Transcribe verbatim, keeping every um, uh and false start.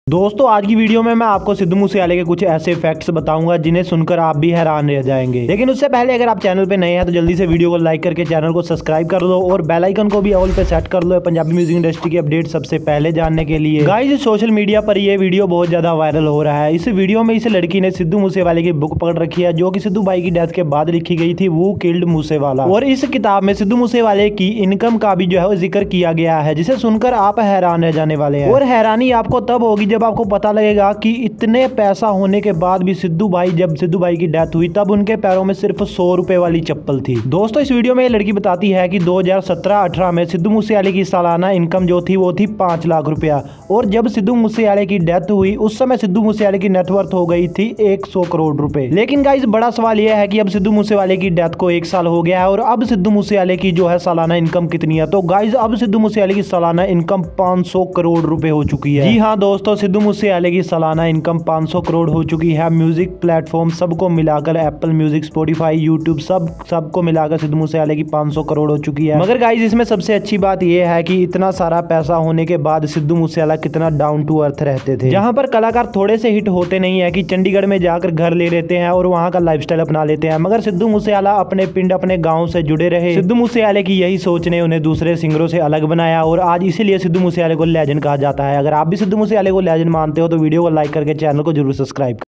दोस्तों आज की वीडियो में मैं आपको सिद्धू मूसेवाले के कुछ ऐसे फैक्ट्स बताऊंगा जिन्हें सुनकर आप भी हैरान रह जाएंगे। लेकिन उससे पहले अगर आप चैनल पे नए हैं तो जल्दी से वीडियो को लाइक करके चैनल को सब्सक्राइब कर लो और बेल आइकन को भी ऑल पे सेट कर लो पंजाबी म्यूजिक इंडस्ट्री की अपडेट सबसे पहले जानने के लिए। गाइस सोशल मीडिया पर यह वीडियो बहुत ज्यादा वायरल हो रहा है। इस वीडियो में इस लड़की ने सिद्धू मूसेवाले की बुक पकड़ रखी है जो की सिद्धू भाई की डेथ के बाद लिखी गई थी, वो किल्ड मूसेवाला। और इस किताब में सिद्धू मूसेवाले की इनकम का भी जो है जिक्र किया गया है, जिसे सुनकर आप हैरान रह जाने वाले हैं। और हैरानी आपको तब होगी जब आपको पता लगेगा कि इतने पैसा होने के बाद भी सिद्धू भाई जब सिद्धू भाई की डेथ हुई तब उनके पैरों में सिर्फ सौ रुपए वाली चप्पल थी। दोस्तों इस वीडियो में ये लड़की बताती है कि दो हज़ार सत्रह अठारह में सिद्धू मूसेवाले की सालाना इनकम जो थी वो थी पांच लाख रुपया और जब सिद्धू मूसेवाले की डेथ हुई उस समय सिद्धू मूसेवाले की नेटवर्थ हो गई थी एक सौ करोड़ रुपए। लेकिन गाइस बड़ा सवाल यह है कि अब सिद्धू मूसेवाले की डेथ को एक साल हो गया है और अब सिद्धू मूसेवाले की जो है सालाना इनकम कितनी है। तो गाइस अब सिद्धू मूसेवाले की सालाना इनकम पाँच सौ करोड़ रुपए हो चुकी है। जी हाँ दोस्तों, सिद्धू मूसेवाले की सालाना इनकम पाँच सौ करोड़ हो चुकी है। म्यूजिक प्लेटफॉर्म सबको मिलाकर एप्पल म्यूजिक, स्पॉटिफाई, यूट्यूब सब सबको मिलाकर सिद्धू मूसेवाले की पाँच सौ करोड़ हो चुकी है। मगर गाइस इसमें सबसे अच्छी बात यह है कि इतना सारा पैसा होने के बाद सिद्धू मूसेवाला कितना डाउन टू अर्थ रहते थे। जहां पर कलाकार थोड़े से हिट होते नहीं है कि चंडीगढ़ में जाकर घर ले लेते हैं और वहां का लाइफस्टाइल अपना लेते हैं, मगर सिद्धू मूसेवाला अपने पिंड अपने गाँव से जुड़े रहे। सिद्धू मूसेवाले की यही सोच ने उन्हें दूसरे सिंगरों से अलग बनाया और आज इसीलिए सिद्धू मूसेवाले को लेजेंड कहा जाता है। अगर आप भी सिद्धू मूसेवाले को लेजेंड मानते हो तो वीडियो को लाइक करके चैनल को जरूर सब्सक्राइब